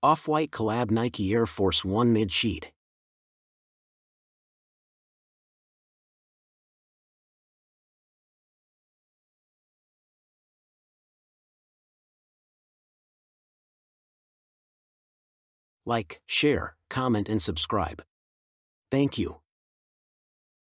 Off-White collab Nike Air Force 1 mid-sheet. Like, share, comment and subscribe. Thank you.